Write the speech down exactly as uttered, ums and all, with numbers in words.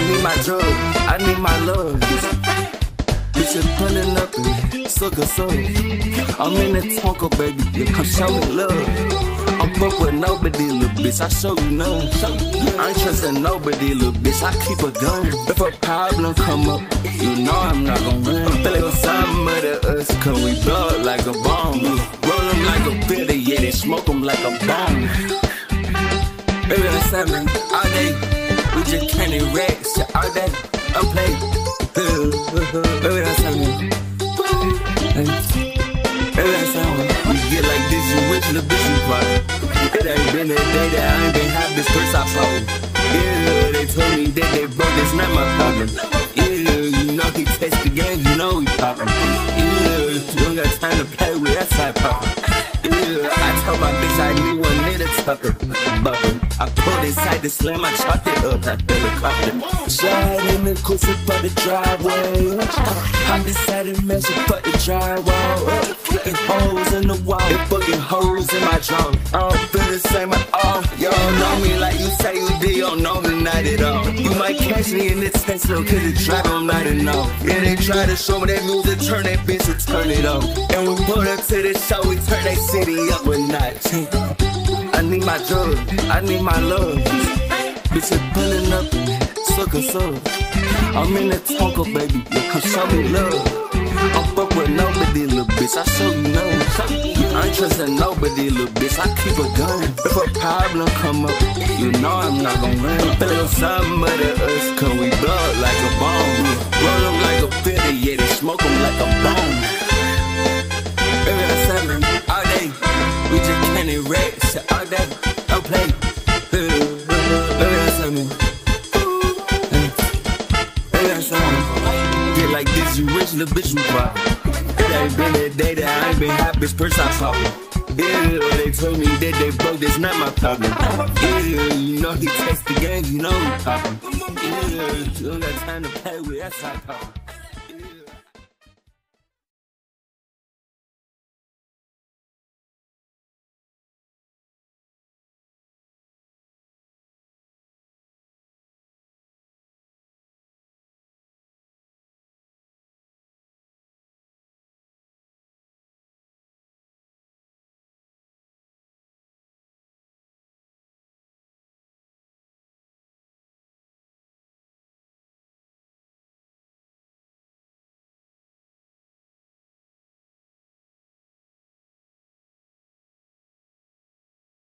need my drug, I need my love. Bitch, you pulling up and suck a soul. I'm in the Tonka, baby, you come show me love. I'm fuck with nobody, little bitch, I show you none. I ain't trusting nobody, little bitch, I keep a gun. If a problem come up, you know I'm not gon' run. Feel like some of the us, cause we blow it like a bomb. Roll them like a bitter, yeah, they smoke them like a bomb. Baby, I'm seven, all day, we just candy racks, all day, I'm playing. Baby, I'm seven, baby, I'm seven. We get like this, you wish the bitch you part. It ain't been a day that I ain't been happy since I saw it. Yeah, they told me that they broke, it's not my problem. Yeah, you know he takes the game, you know he poppin'. Yeah, you don't got time to play with that side poppin'. Yeah, I told my bitch I need one little tucker, buckle. I pulled inside the slam, I chopped it up, I helicopter. Slide in the cushion for the driveway. I decided to mess up for the drywall. Fucking holes in the wall, and fucking holes in my drum. I don't feel the same at all. You don't know me like you say you do, you don't know me not at all. You might catch me in the Tesla, cause the driver I'm not enough. Yeah, they try to show me that music, turn that bitch and turn it up. And we pull up to the show, we turn that city up a notch. I need my drug, I need my love. Bitch, you pulling up and suck a soul. I'm in the Tonka, baby, you come show me love. I'm fuck with nobody, little bitch, I show you none. I ain't trusting nobody, little bitch, I keep a gun. If a problem come up, you know I'm not gon' run. Feel like some of the us, cause we blow it like a bomb. Roll them like a bitter, yeah, they smoke them like a bomb. Baby, I'm seven, all day, we just candy racks, all day, don't play. Baby, I'm seven, baby, I'm seven. Get like this, you wish the bitch you pop. It ain't been a day that I ain't been happy since I saw it. Yeah, they told me that they broke, that's not my problem. Yeah, you know he takes the game, you know he poppin'. Yeah, you don't got time to play with, that's how I call.